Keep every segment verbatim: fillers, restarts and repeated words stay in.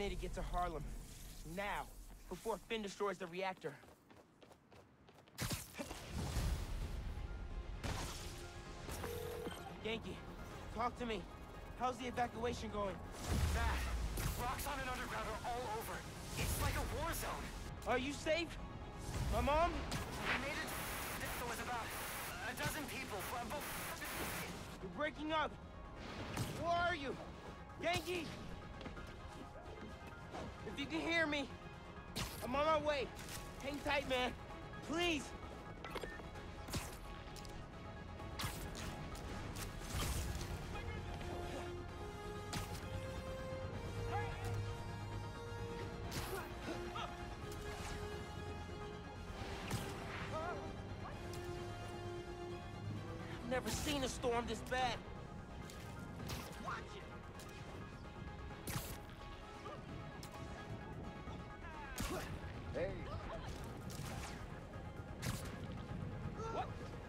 need to get to Harlem. Now, before Finn destroys the reactor. Yankee, talk to me. How's the evacuation going? Matt, Roxxon and Underground are all over. It's like a war zone. Are you safe? My mom? We made it. There was about a dozen people. You're breaking up. Where are you? Yankee! If you can hear me, I'm on my way. Hang tight, man. Please. I've never seen a storm this bad. Watch it. Hey. What?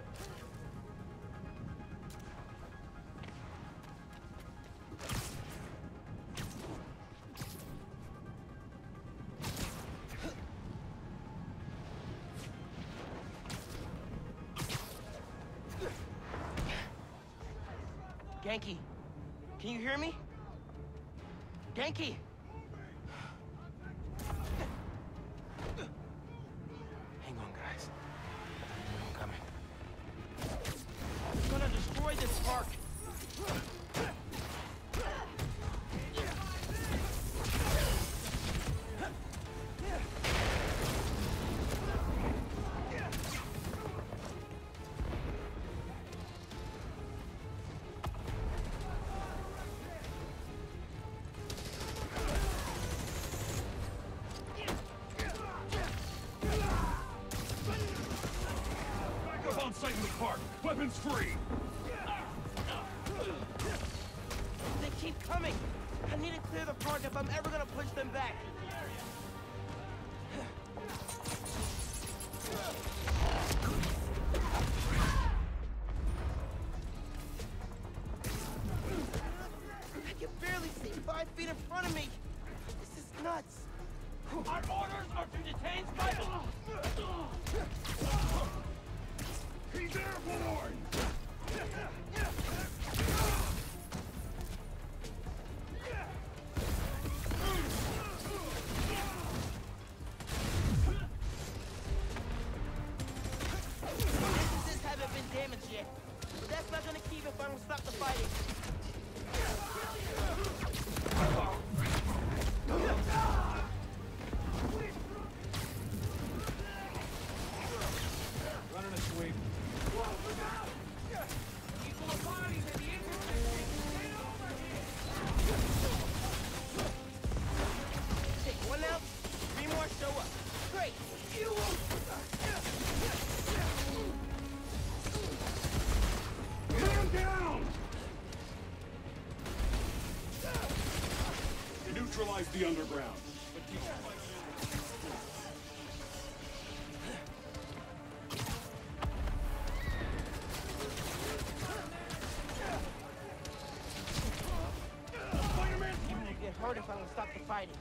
Genki, can you hear me? Genki! Hang on, guys. I'm coming. I'm gonna destroy this park! On site in the park! Weapons free! They keep coming! I need to clear the park if I'm ever gonna push them back! I can barely see five feet in front of me! This is nuts! Our orders are to detain Spidey! He's airborne! Businesses haven't been damaged yet, but that's not gonna keep if I don't stop the fighting. Running a sweep. People are bodies at the intersection. Get over here! Take one out, three more show up. Great! Man down! Neutralize the underground. But keep Even to get hurt if I don't stop the fighting.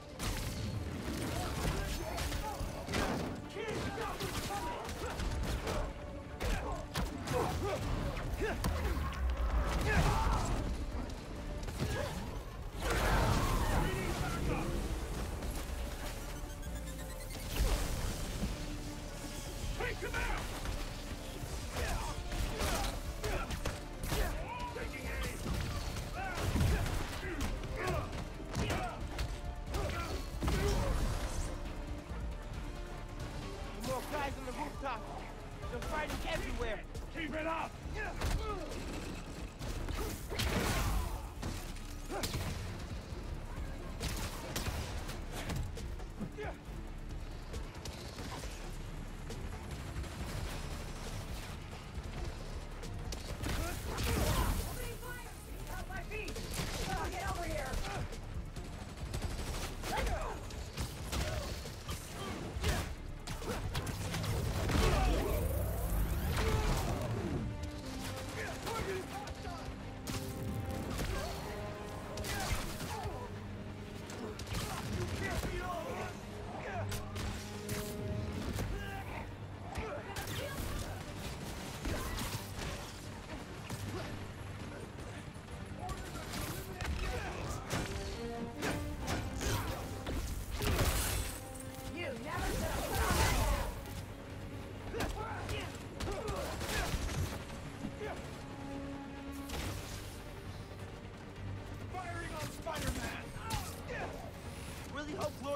take him out! Taking aim! More guys on the rooftop. They're fighting everywhere. Keep it up!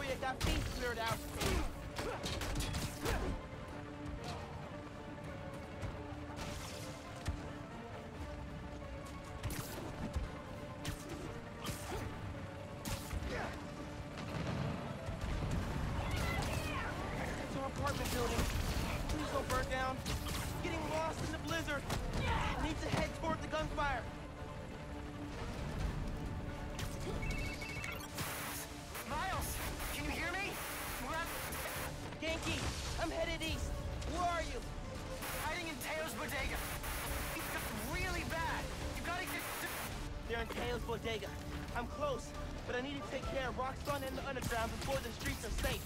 area got feet cleared out. It's an apartment building. Please don't burn down. Getting lost in the blizzard. Need to head toward the gunfire. Miles, can you hear me? We're at... Genki, I'm headed east. Where are you? hiding in Teo's bodega. It's really bad. You gotta get to... They're in Teo's bodega. I'm close, but I need to take care of Roxxon and the underground before the streets are safe.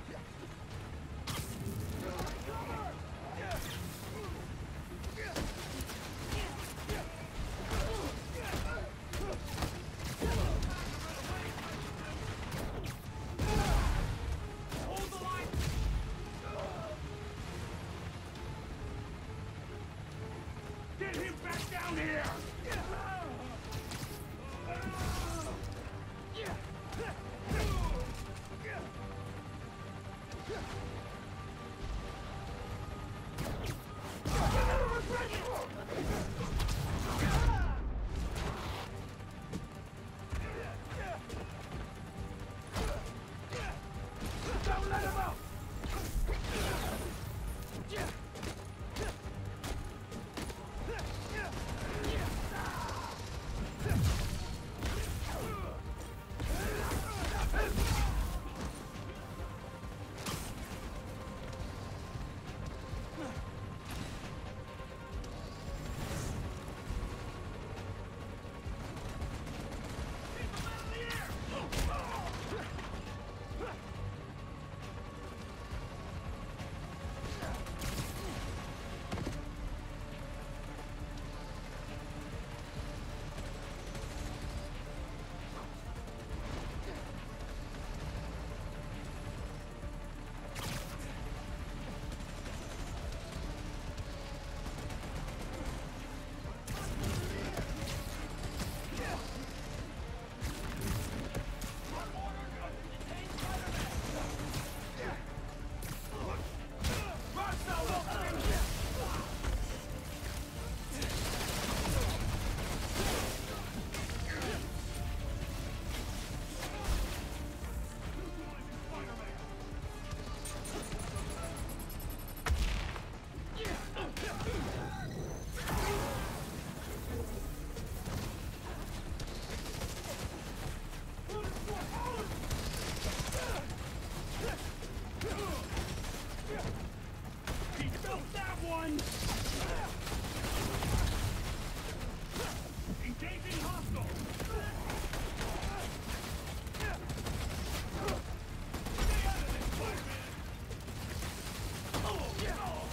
Get him back down here! Don't let him out! He felt that one! Engaging hostile! Stay out of this, Spider-Man! Oh, yeah! Oh,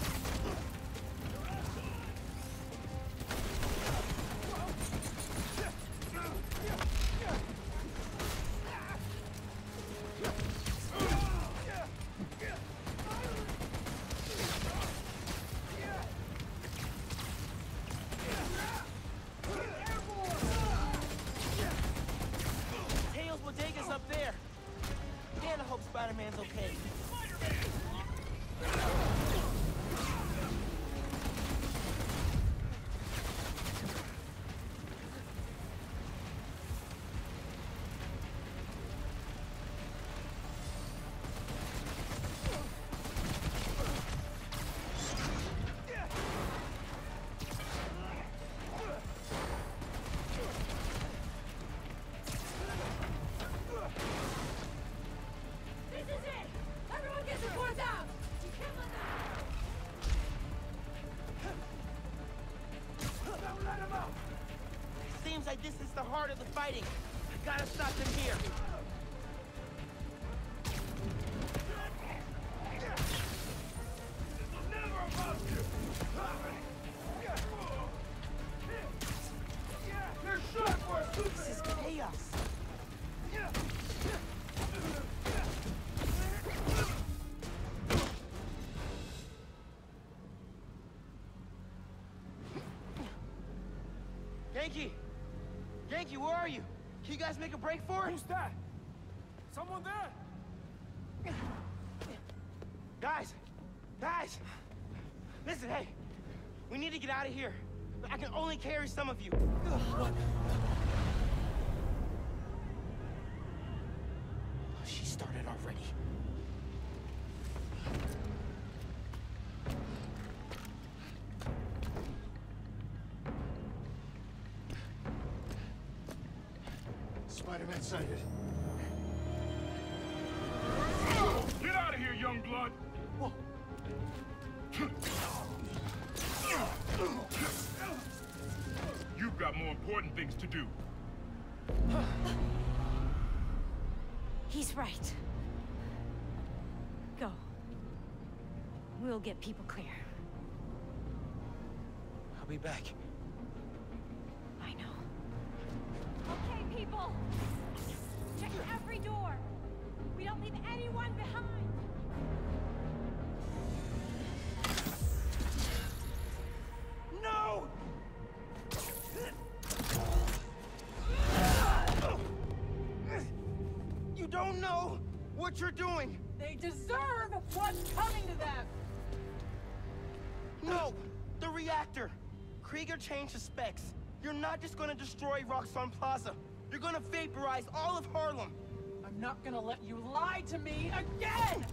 Teo's bodega's up there. Man, I hope Spider-Man's okay. This is it! Everyone get supports out! don't let him out! Seems like this is the heart of the fighting. I gotta stop them here. This will never amount to! You're shot for a super This is chaos. Genki! Genki, where are you? Can you guys make a break for it? Who's that? Someone there? Guys! Guys! Listen, hey! We need to get out of here. I can only carry some of you. What? She started already. Spider-Man sighted. Get out of here, young blood! Whoa. You've got more important things to do. He's right. Go. We'll get people clear. I'll be back. I know. Okay, people! Check every door! We don't leave anyone behind! No! You don't know what you're doing! They deserve what's coming to them! No! The reactor! Krieger changed the specs. You're not just gonna destroy Roxxon Plaza. You're gonna vaporize all of Harlem! I'm not gonna let you lie to me again!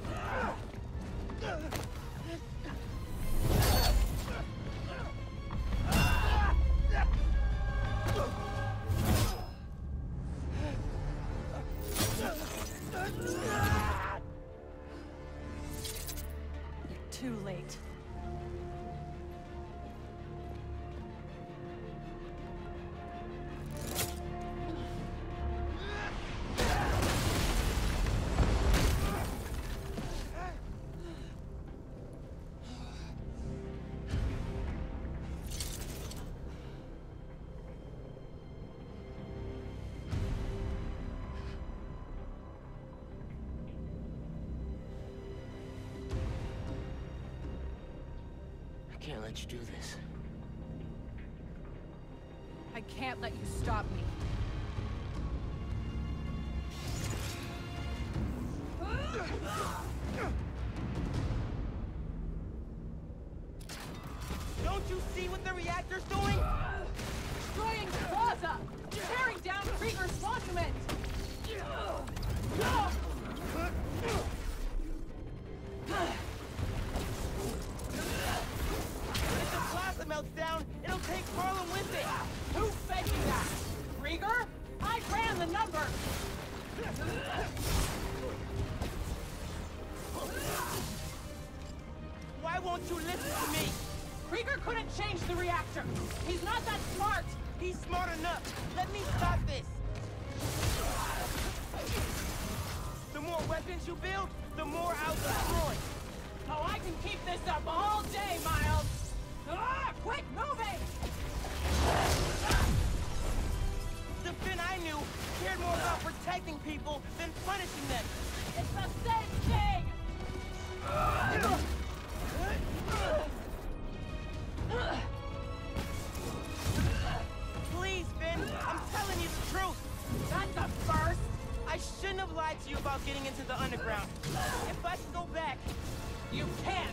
You're too late. I can't let you do this. I can't let you stop me. Don't you see what the reactor's doing? Destroying Plaza! Tearing down Krieger's monument! If the plaza melts down, it'll take Harlem with it! Who's faking that? Krieger? I ran the numbers! Why won't you listen to me? Krieger couldn't change the reactor! He's not that smart! He's smart enough. Let me stop this. The more weapons you build, the more I'll destroy. Oh, I can keep this up all day, Miles! Ah, quit moving! The Finn I knew cared more about protecting people than punishing them. It's the same thing! Please, Finn, I'm telling you the truth. Not the first! I shouldn't have lied to you about getting into the underground. If I can go back, You can't!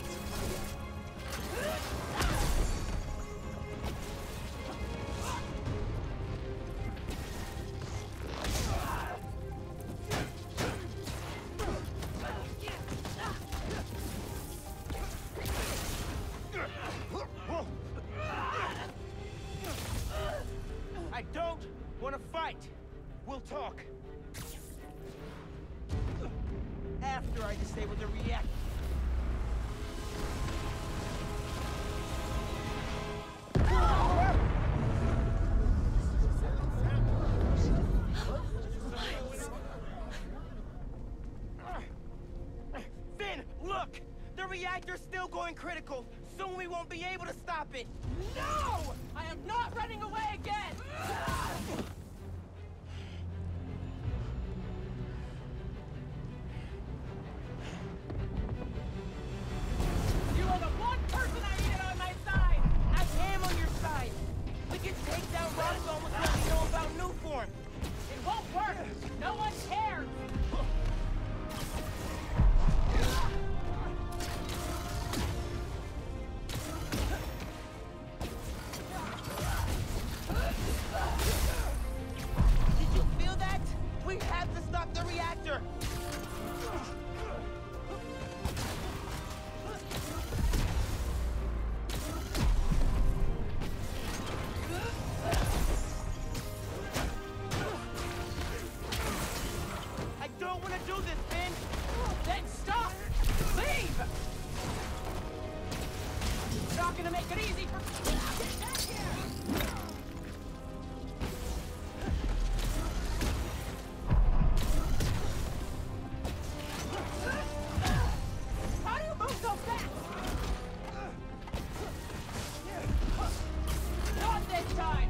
I don't want to fight. We'll talk. After I disable the reactor. Finn, look! The reactor's still going critical. Soon we won't be able to stop it. No! I am not running away again! You are the one person I needed on my side! I am on your side. We can take down Roxxon with what we know about Newform. It won't work! No one cares! do this, Ben! Then stop! Leave! Not gonna make it easy for... Get back here! How do you move so fast? Not this time!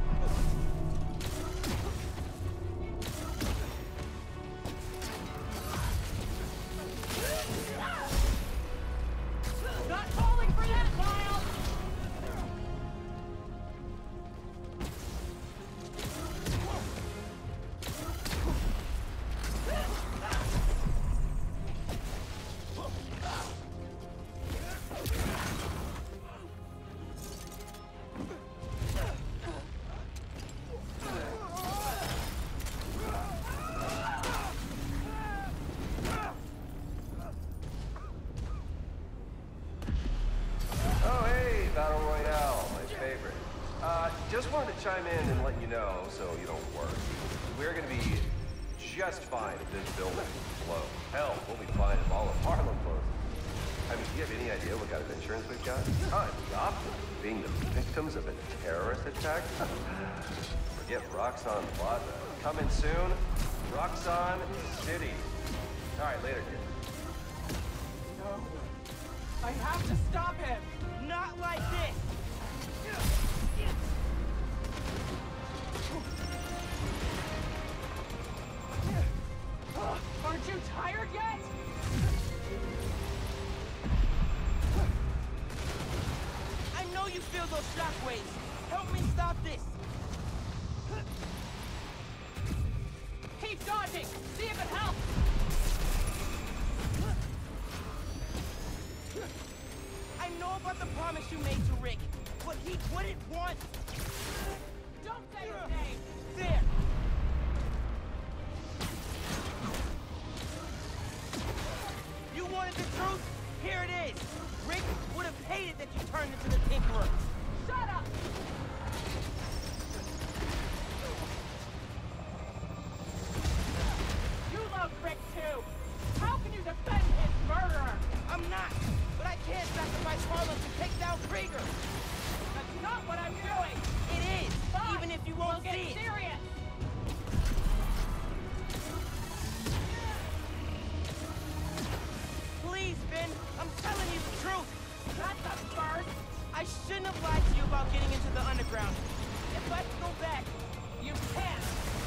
Not falling for that, Miles! Oh, hey, Battle Royale, my favorite. Uh, just wanted to chime in and let you know, so you don't worry. We're gonna be just fine if this building blows. Hell, we'll be fine if all of Harlem blows. I mean, do you have any idea what kind of insurance we've got? Tons. Options. Being the victims of a terrorist attack? Forget Roxxon Plaza. Coming soon, Roxxon City. All right, later, kid. No. I have to stop him! Not like this! Aren't you tired yet? I know you feel those shockwaves. Help me stop this. Keep dodging! See if it helps! I know about the promise you made to Rick, but he wouldn't want... Don't say his name! There! You wanted the truth? Here it is! Rick would have hated that you turned into the Tinkerer. Shut up! You love Rick too! How can you defend his murderer? I'm not, but I can't sacrifice Harlem to take down Krieger. That's not what I'm doing! It is, Fine. even if you won't we'll get see it. serious! Please, Ben, I'm telling you the truth. That's a first! I shouldn't have lied to you about getting into the underground. If I go back, You can't!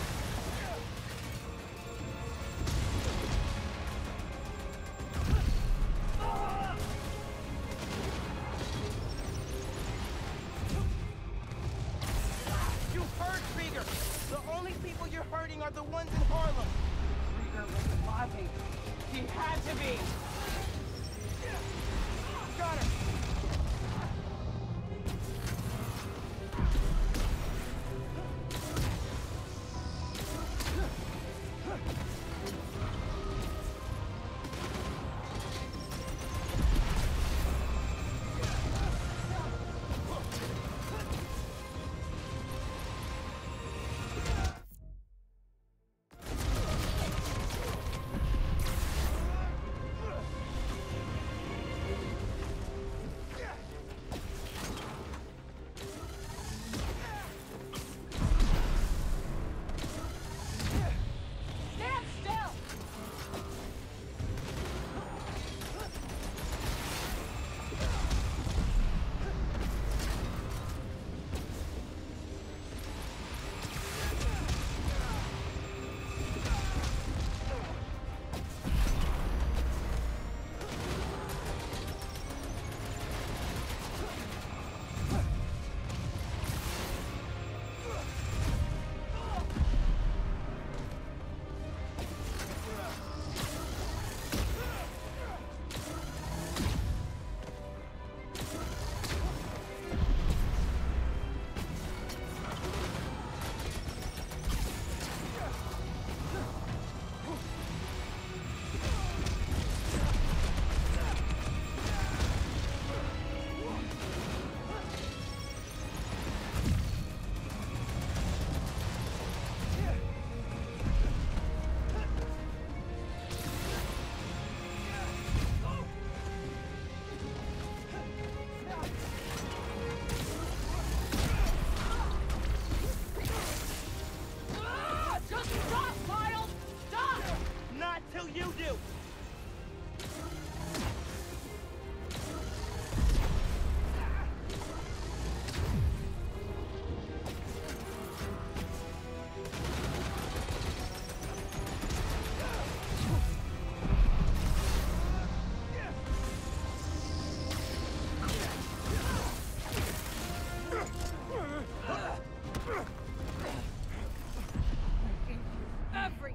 you hurt Krieger. The only people you're hurting are the ones in Harlem. Krieger was lying. He had to be! Got her.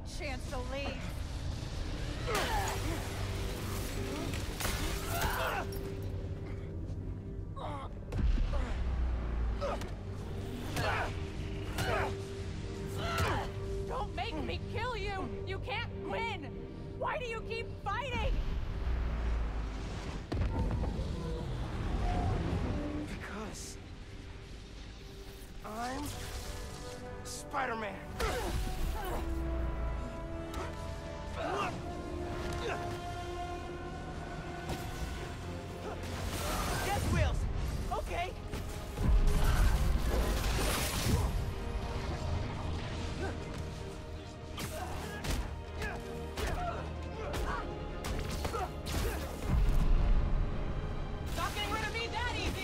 chance to leave. Don't make me kill you! You can't win! Why do you keep fighting? Because I'm Spider-Man. Yes, Wheels. Okay. Not getting rid of me that easy!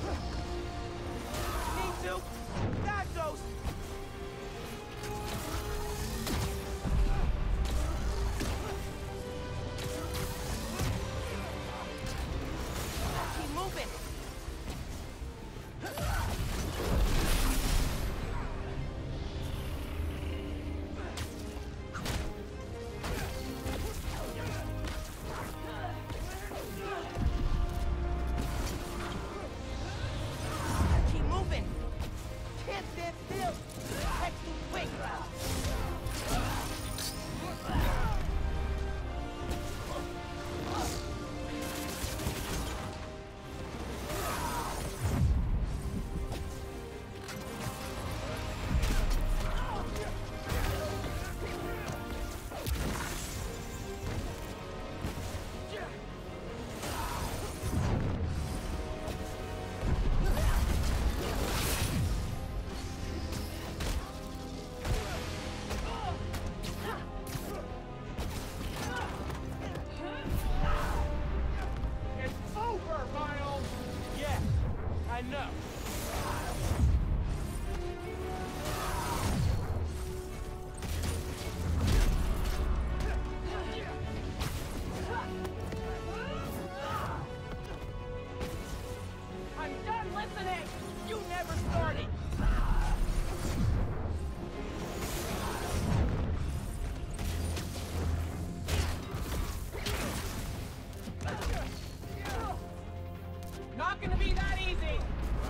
Need to. Got those. Keep moving. Keep moving. Can't stand still. Heck, quick. It's over, Miles! Yeah, I know. I'm done listening! You never started. Not gonna be that easy!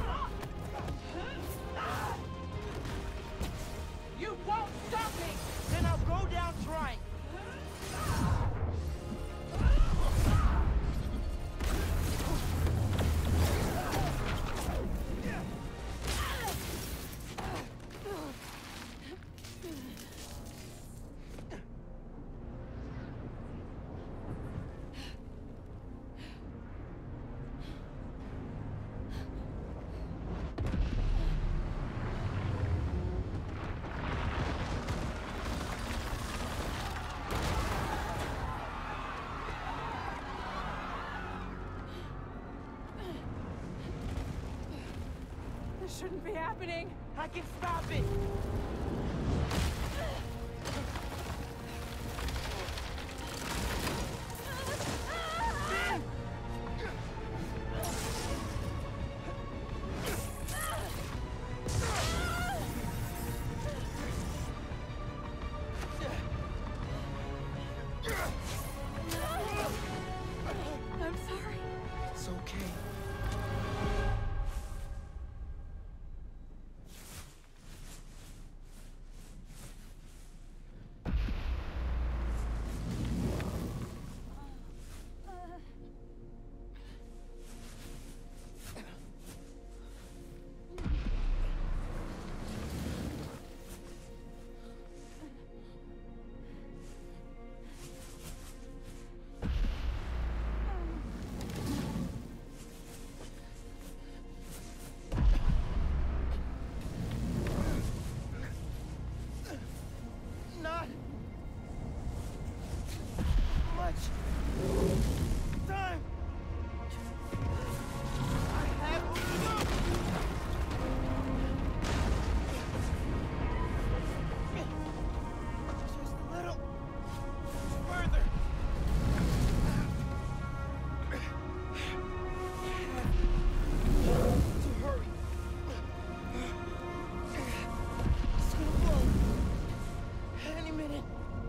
You won't stop me! Then I'll go down trying. This shouldn't be happening! I can stop it. I'm sorry. It's okay. Not much time. I have to go. Just a little further. To hurry. It's gonna blow any minute.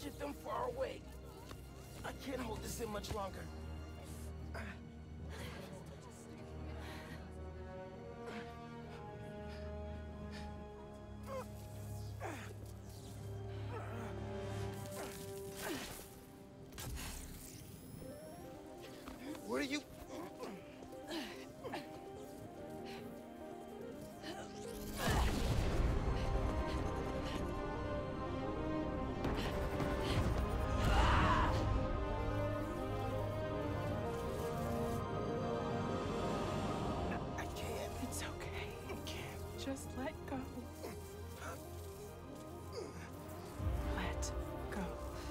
get them far away. I can't hold this in much longer. What are you... Just let go. Let go.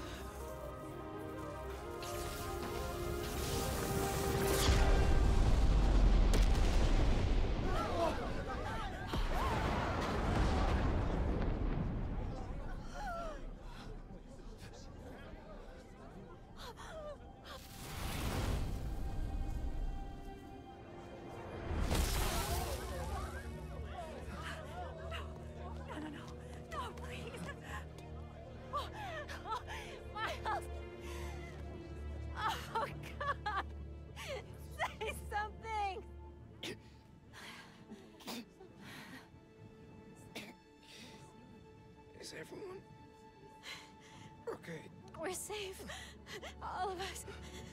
Is everyone okay? We're safe. All of us.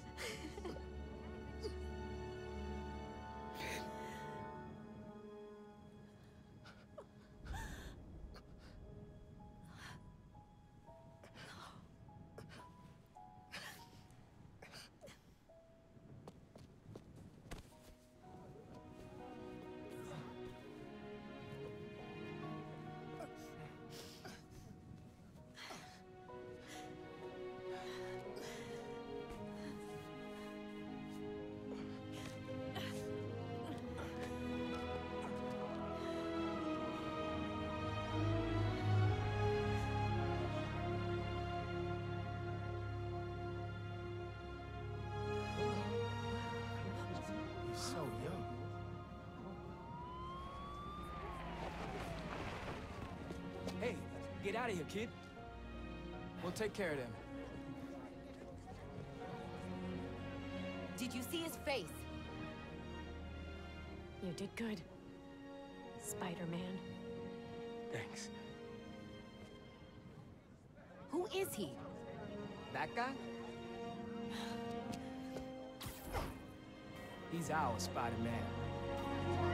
So young. Hey, get out of here, kid. We'll take care of them. Did you see his face? You did good, Spider-Man. Thanks. Who is he? That guy? He's our Spider-Man.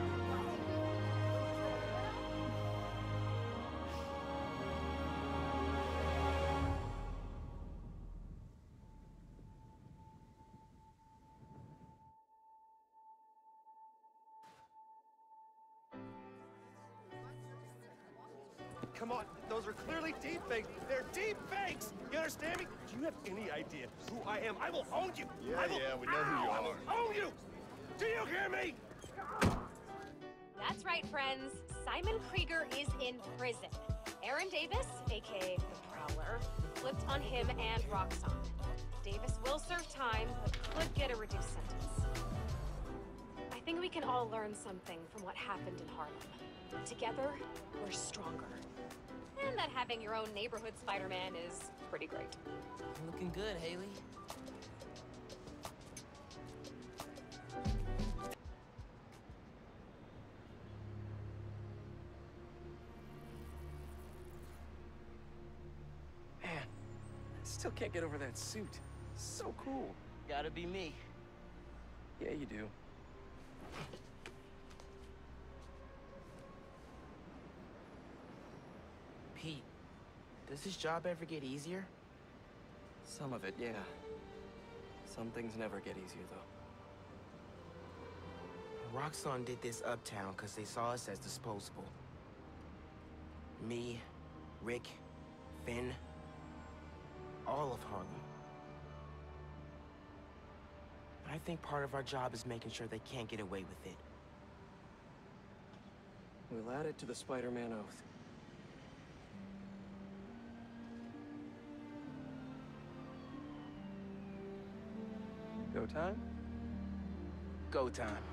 Come on, those are clearly deep fakes. They're deep fakes. You understand me? Do you have any idea who I am? I will own you. Yeah, I will, yeah, we know who you Ow, I are. will own you. Do you hear me? That's right, friends. Simon Krieger is in prison. Aaron Davis, aka the Prowler, flipped on him and Roxxon. Davis will serve time, but could get a reduced sentence. I think we can all learn something from what happened in Harlem. Together, we're stronger. And that having your own neighborhood Spider-Man is pretty great. Looking good, Haley. Man, I still can't get over that suit. So cool. Gotta be me. Yeah, you do. Pete, does this job ever get easier? Some of it, yeah. Some things never get easier, though. Roxxon did this uptown because they saw us as disposable. Me, Rick, Finn, all of Harlem. I think part of our job is making sure they can't get away with it. We'll add it to the Spider-Man oath. Go time? Go time.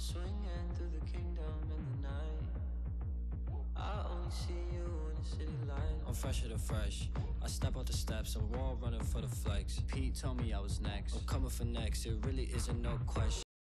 swinging through the kingdom in the night. I only see you in the city light. I'm fresher than fresh. I step out the steps, I'm raw running for the flex. Pete told me I was next. I'm coming for next, it really isn't no question.